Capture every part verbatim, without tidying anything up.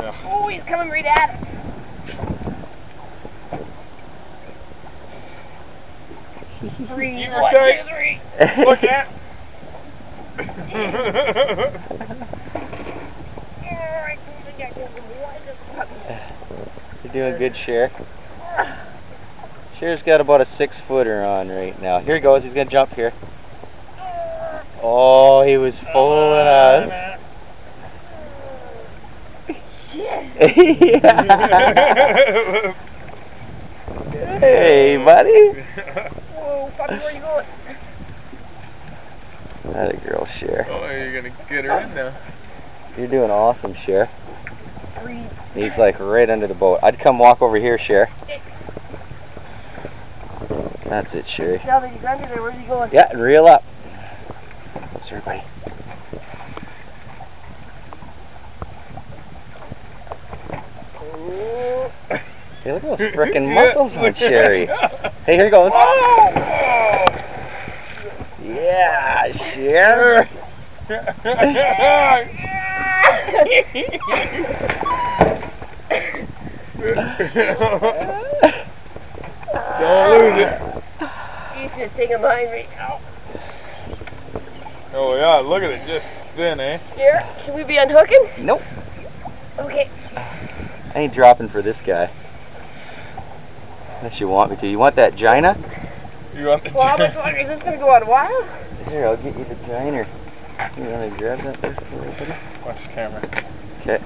Yeah. Oh, he's coming right at us. Three, one, two, three. Look at. You're doing good, Cher. Cher's got about a six footer on right now. Here he goes. He's gonna jump here. Oh, he was fooling us. Hey, buddy. Whoa, Puppy, where you going? That a girl, Cher. Oh, you're gonna get her in now. You're doing awesome, Cher. Three. He's like right under the boat. I'd come walk over here, Cher. That's it, Cher. Now that he's under there, where's he going? Yeah, and reel up. Closer, buddy. Hey, look at those frickin' muscles on Sherry. Hey, here he goes. Oh! Yeah, Cher. Don't lose it. He's just taking mine right now. Oh yeah, look at it, just spin, eh? Here, can we be unhooking? Nope. Okay. I ain't dropping for this guy. Unless you want me to. You want that gina? You want the Well, how much longer is this going to go on? Wild? Here, I'll get you the giner. You want to grab that first? Watch the camera. Okay.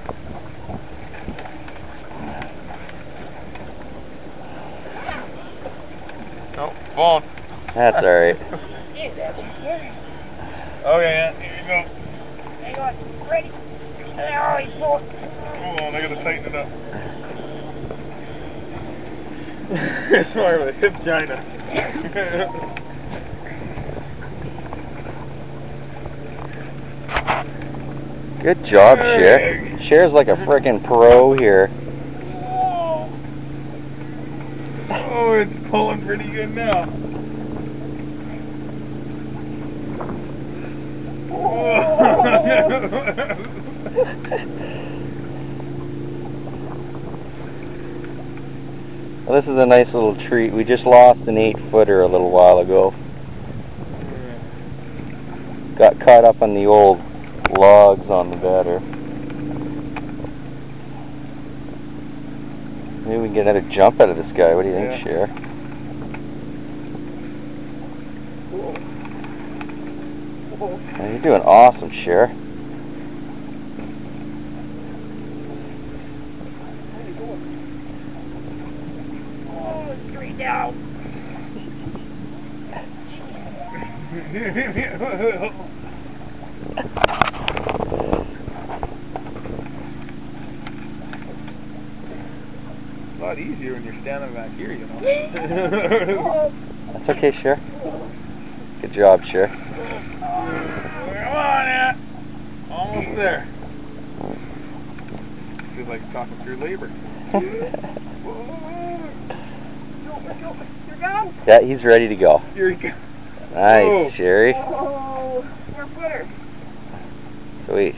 Oh, phone. That's alright. Okay, yeah, here you go. Hang on. Ready? Oh, he's pulling. Hold on, I gotta tighten it up. It's more of a hip gina. Good job, Cher. Cher's like a frickin' pro here. Oh, it's pulling pretty good now. Well, this is a nice little treat. We just lost an eight footer a little while ago. Got caught up on the old logs on the batter. Maybe we can get another jump out of this guy. What do you think, Yeah. Cher? Oh, you're doing awesome, Cher. Oh, straight down. It's a lot easier when you're standing back here, you know. That's okay, Cher. Good job, Cher. Come on, Aunt. Almost there. Feels like talking through labor. You're gone? Yeah, he's ready to go. Here you go. Nice, Whoa. Sherry. Oh, your footer. Sweet.